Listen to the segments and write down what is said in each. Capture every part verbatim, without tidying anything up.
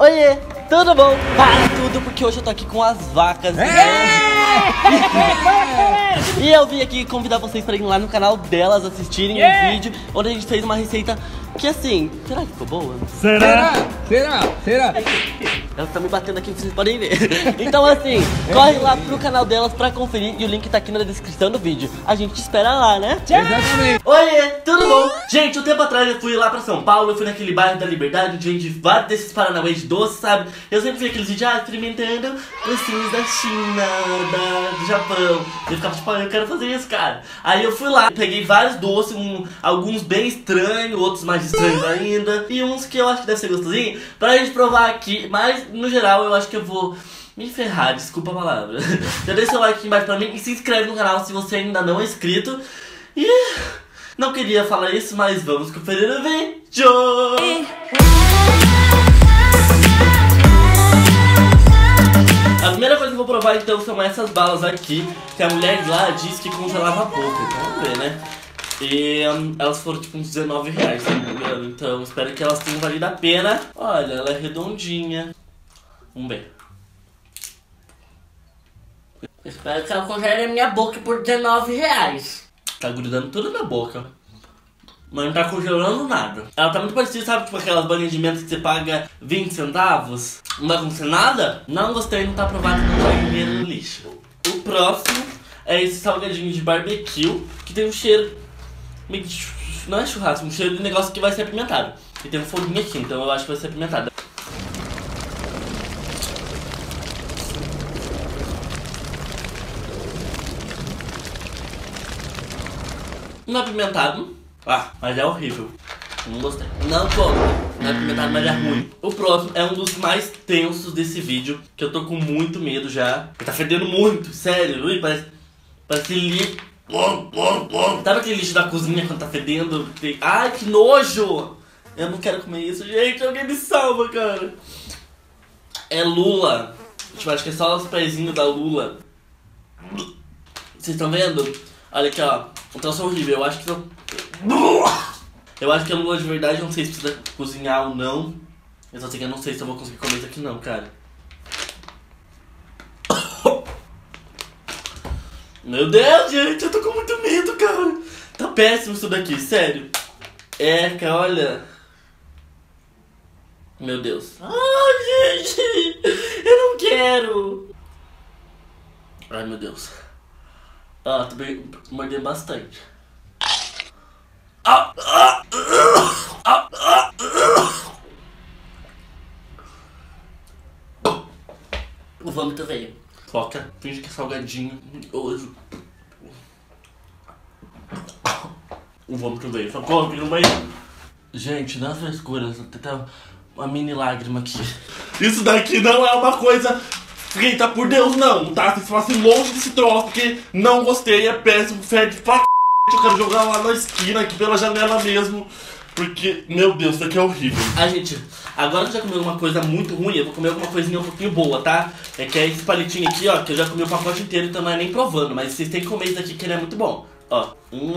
Oiê, tudo bom? Para tudo, porque hoje eu tô aqui com as vacas. E eu vim aqui convidar vocês pra ir lá no canal delas assistirem um vídeo onde a gente fez uma receita que, assim, será que ficou boa? Será? Será? Será? Elas estão me batendo aqui, vocês podem ver. Então, assim, corre lá pro canal delas pra conferir e o link tá aqui na descrição do vídeo. A gente te espera lá, né? Exatamente. Oiê, tudo bom? Gente, um tempo atrás eu fui lá pra São Paulo, eu fui naquele bairro da Liberdade, onde vende vários desses paranauê de doce, sabe? Eu sempre vi aqueles vídeos, ah, experimentando docinhos da China, da, do Japão. Eu ficava tipo, ah, eu quero fazer isso, cara. Aí eu fui lá, peguei vários doces, um, alguns bem estranhos, outros mais estranhos ainda, e uns que eu acho que deve ser gostosinho, pra gente provar aqui. Mas, no geral, eu acho que eu vou me ferrar, desculpa a palavra. Já deixa seu like aqui embaixo pra mim e se inscreve no canal se você ainda não é inscrito. E não queria falar isso, mas vamos conferir o vídeo. A primeira coisa que eu vou provar então são essas balas aqui, que a mulher lá disse que congelava pouco, então vamos ver, né? E um, elas foram tipo uns dezenove reais, se não me engano, então espero que elas tenham valido a pena. Olha, ela é redondinha. Vamos ver. Espero que ela congele a minha boca por dezenove reais. Tá grudando tudo na boca, mas não tá congelando nada. Ela tá muito parecida, sabe, tipo aquelas balinhas de menta que você paga vinte centavos? Não vai acontecer nada? Não gostei, não tá aprovado, não vai ir no lixo. O próximo é esse salgadinho de barbecue, que tem um cheiro meio de, não é churrasco, um cheiro de negócio que vai ser apimentado. E tem um foguinho aqui, então eu acho que vai ser apimentado. Não é apimentado. Ah, mas é horrível. Não gostei. Não como. Não é apimentado, mas é ruim. O próximo é um dos mais tensos desse vídeo, que eu tô com muito medo já. Tá fedendo muito, sério. Ui, parece, parece lixo. Sabe aquele lixo da cozinha quando tá fedendo? Ai, que nojo! Eu não quero comer isso, gente. Alguém me salva, cara. É lula. Tipo, acho que é só os pezinhos da lula. Vocês estão vendo? Olha aqui, ó. Um troço horrível. Eu acho que não... Eu acho que é lula de verdade. Não sei se precisa cozinhar ou não. Eu só sei que eu não sei se eu vou conseguir comer isso aqui não, cara. Meu Deus, gente. Eu tô com muito medo, cara. Tá péssimo isso daqui, sério. É, cara, olha. Meu Deus. Ai, gente. Eu não quero. Ai, meu Deus. Ah, tô bem, mordendo bastante. Ah, ah, ah, ah, ah. O vômito veio. Foca, finge que é salgadinho. Hoje. O vômito veio. Socorro, que não veio. Gente, dá frescura. Tem uma mini lágrima aqui. Isso daqui não é uma coisa feita por Deus, não, tá? Vocês façam longe desse troço, porque não gostei, é péssimo, fede pra c... Eu quero jogar lá na esquina, aqui pela janela mesmo, porque, meu Deus, isso aqui é horrível. Ah, gente, agora que eu já comi alguma coisa muito ruim, eu vou comer alguma coisinha um pouquinho boa, tá? É que é esse palitinho aqui, ó, que eu já comi o pacote inteiro, então não é nem provando, mas vocês têm que comer isso daqui, que ele é muito bom. Ó.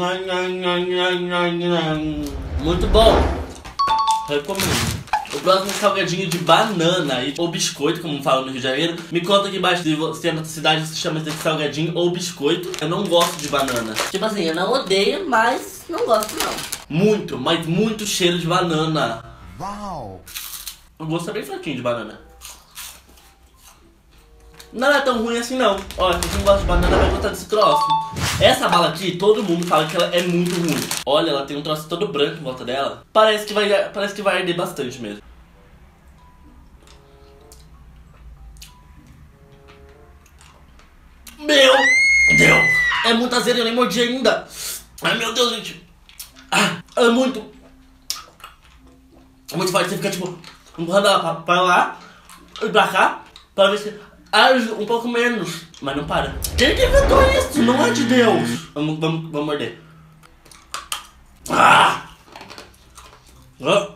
Muito bom. Recomendo. O próximo é salgadinho de banana, ou biscoito, como falam no Rio de Janeiro. Me conta aqui embaixo se você na cidade você chama esse biscoitinho ou biscoito. Eu não gosto de banana. Tipo assim, eu não odeio, mas não gosto não. Muito, mas muito cheiro de banana. Uau! O gosto é bem fraquinho de banana. Não é tão ruim assim não. Ó, se você não gosta de banana vai gostar desse troço. Essa bala aqui, todo mundo fala que ela é muito ruim. Olha, ela tem um troço todo branco em volta dela. Parece que vai, parece que vai arder bastante mesmo. Meu Deus! É muito azedo, eu nem mordi ainda. Ai, meu Deus, gente. Ah, é muito... É muito forte, você fica tipo... empurrando ela pra, pra lá e pra cá, pra ver se... arde um pouco menos, mas não para. Quem que inventou isso? Não é de Deus. Vamos, vamos, vamos morder. Ah! Ah!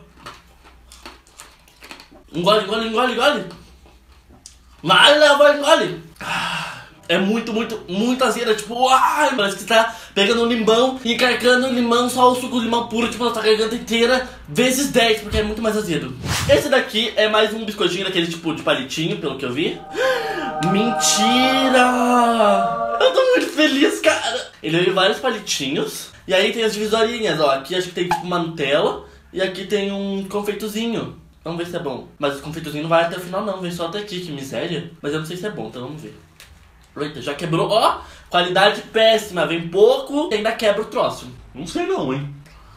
Engole, engole, engole, engole. Vai, Léo, vai, engole. Ah! É muito, muito, muito azedo. Tipo, uai, parece que você tá pegando um limão e encarcando um limão, só o suco de limão puro, tipo, na sua garganta inteira, vezes dez, porque é muito mais azedo. Esse daqui é mais um biscoitinho daquele tipo de palitinho, pelo que eu vi. Mentira! Eu tô muito feliz, cara! Ele veio vários palitinhos. E aí tem as divisorinhas, ó. Aqui acho que tem tipo uma Nutella. E aqui tem um confeitozinho. Vamos ver se é bom. Mas o confeitozinho não vai até o final não, vem só até aqui, que miséria. Mas eu não sei se é bom, então vamos ver. Eita, já quebrou, ó. Qualidade péssima, vem pouco e ainda quebra o troço. Não sei não, hein.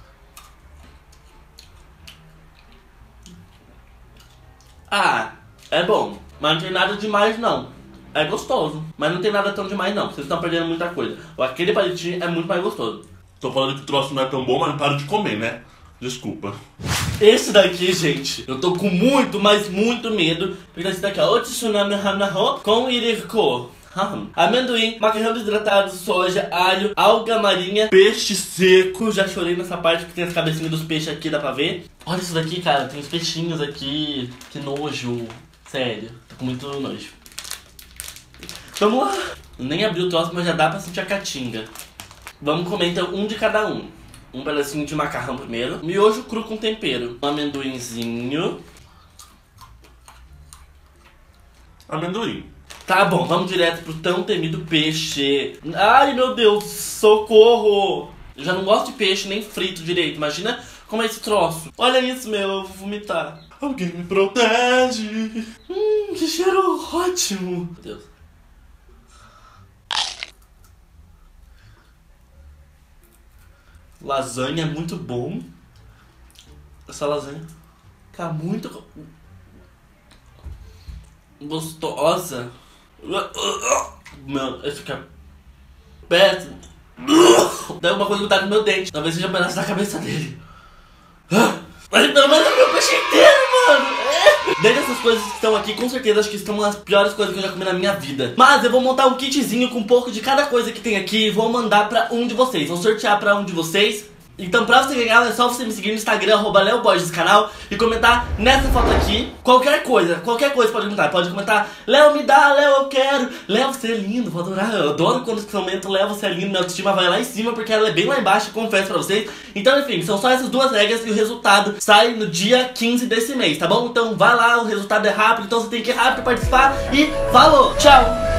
Ah, é bom. Mas não tem nada demais não. É gostoso, mas não tem nada tão demais não. Vocês estão perdendo muita coisa. Aquele palitinho é muito mais gostoso. Tô falando que o troço não é tão bom, mas não para de comer, né? Desculpa. Esse daqui, gente, eu tô com muito, mas muito medo. Porque esse daqui é o tsunami hanaho com iriko. Amendoim, macarrão desidratado, soja, alho, alga marinha, peixe seco. Já chorei nessa parte que tem as cabecinhas dos peixes aqui, dá pra ver. Olha isso daqui, cara, tem os peixinhos aqui. Que nojo. Sério, tô com muito nojo. Vamos lá. Nem abri o troço, mas já dá pra sentir a caatinga. Vamos comer então um de cada um. Um pedacinho de macarrão primeiro. Miojo cru com tempero. Um amendoinzinho. Amendoim. Tá bom, vamos direto pro tão temido peixe. Ai, meu Deus, socorro. Eu já não gosto de peixe, nem frito direito. Imagina como é esse troço. Olha isso, meu, eu vou vomitar. Alguém me protege. Hum, que cheiro ótimo. Meu Deus. Lasanha é muito bom. Essa lasanha tá muito gostosa. Mano, esse aqui é péssimo. Dá alguma coisa que tá no meu dente. Talvez seja um pedaço da cabeça dele. Mas pelo menos é meu peixe inteiro, mano. Dentre essas coisas que estão aqui, com certeza acho que estão as piores coisas que eu já comi na minha vida. Mas eu vou montar um kitzinho com um pouco de cada coisa que tem aqui e vou mandar pra um de vocês. Vou sortear pra um de vocês. Então pra você ganhar é só você me seguir no Instagram, arroba leoborges canal, e comentar nessa foto aqui qualquer coisa, qualquer coisa pode comentar. Pode comentar, Léo me dá, Léo eu quero, Léo você é lindo, vou adorar. Eu adoro quando você comenta, Léo você é lindo, minha autoestima vai lá em cima porque ela é bem lá embaixo, confesso pra vocês. Então enfim, são só essas duas regras e o resultado sai no dia quinze desse mês, tá bom? Então vai lá, o resultado é rápido, então você tem que ir rápido participar e falou, tchau!